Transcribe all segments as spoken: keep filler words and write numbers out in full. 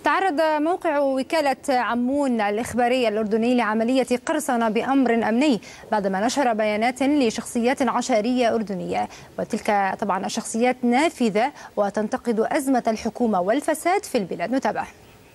تعرض موقع وكالة عمون الإخبارية الأردني لعملية قرصنة بأمر أمني بعدما نشر بيانات لشخصيات عشائرية أردنية، وتلك طبعا الشخصيات نافذة وتنتقد أزمة الحكومة والفساد في البلاد. نتابع.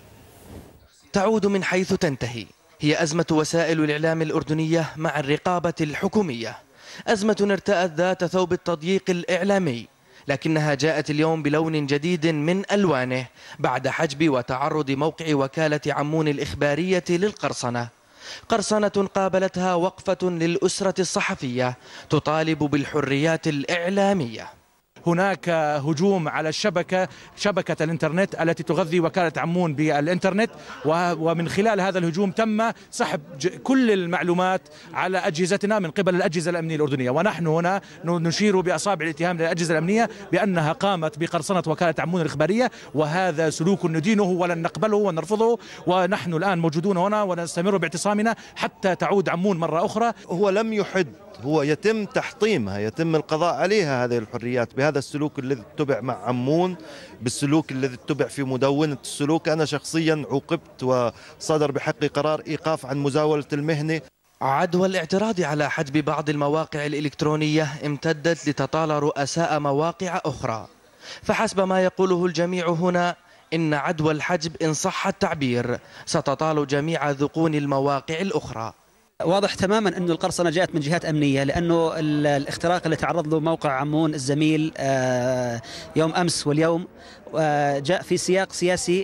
تعود من حيث تنتهي، هي أزمة وسائل الإعلام الأردنية مع الرقابة الحكومية، أزمة ارتأت ذات ثوب التضييق الإعلامي، لكنها جاءت اليوم بلون جديد من ألوانه بعد حجب وتعرض موقع وكالة عمون الإخبارية للقرصنة. قرصنة قابلتها وقفة للأسرة الصحفية تطالب بالحريات الإعلامية. هناك هجوم على الشبكة شبكة الإنترنت التي تغذي وكالة عمون بالإنترنت، ومن خلال هذا الهجوم تم سحب كل المعلومات على أجهزتنا من قبل الأجهزة الأمنية الأردنية، ونحن هنا نشير بأصابع الاتهام للأجهزة الأمنية بأنها قامت بقرصنة وكالة عمون الإخبارية، وهذا سلوك ندينه ولن نقبله ونرفضه، ونحن الآن موجودون هنا ونستمر باعتصامنا حتى تعود عمون مرة أخرى. هو لم يحد، هو يتم تحطيمها، يتم القضاء عليها هذه الحريات بهذا السلوك الذي اتبع مع عمون، بالسلوك الذي اتبع في مدونة السلوك. أنا شخصيا عوقبت وصدر بحقي قرار إيقاف عن مزاولة المهنة. عدوى الاعتراض على حجب بعض المواقع الإلكترونية امتدت لتطال رؤساء مواقع أخرى، فحسب ما يقوله الجميع هنا إن عدوى الحجب إن صح التعبير ستطال جميع ذقون المواقع الأخرى. واضح تماما أن القرصنة جاءت من جهات أمنية، لأنه الاختراق اللي تعرض له موقع عمون الزميل يوم أمس واليوم جاء في سياق سياسي،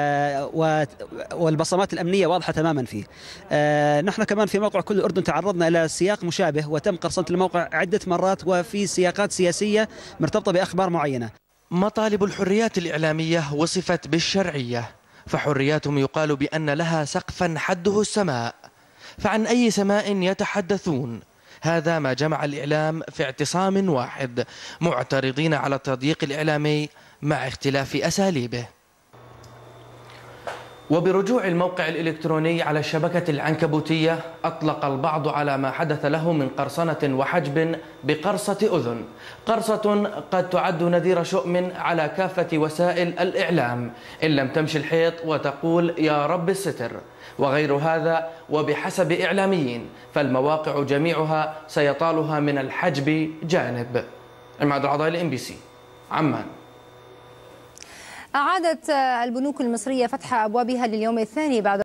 والبصمات الأمنية واضحة تماما فيه. نحن كمان في موقع كل الأردن تعرضنا إلى سياق مشابه وتم قرصنة الموقع عدة مرات وفي سياقات سياسية مرتبطة بأخبار معينة. مطالب الحريات الإعلامية وصفت بالشرعية، فحرياتهم يقال بأن لها سقفا حده السماء، فعن أي سماء يتحدثون؟ هذا ما جمع الإعلام في اعتصام واحد، معترضين على التضييق الإعلامي مع اختلاف أساليبه. وبرجوع الموقع الإلكتروني على الشبكة العنكبوتية، أطلق البعض على ما حدث له من قرصنة وحجب بقرصة أذن، قرصة قد تعد نذير شؤم على كافة وسائل الإعلام إن لم تمشي الحيط وتقول يا رب الستر، وغير هذا وبحسب إعلاميين فالمواقع جميعها سيطالها من الحجب جانب. عماد العضايلي، إم بي سي، عمان. أعادت البنوك المصرية فتح أبوابها لليوم الثاني بعد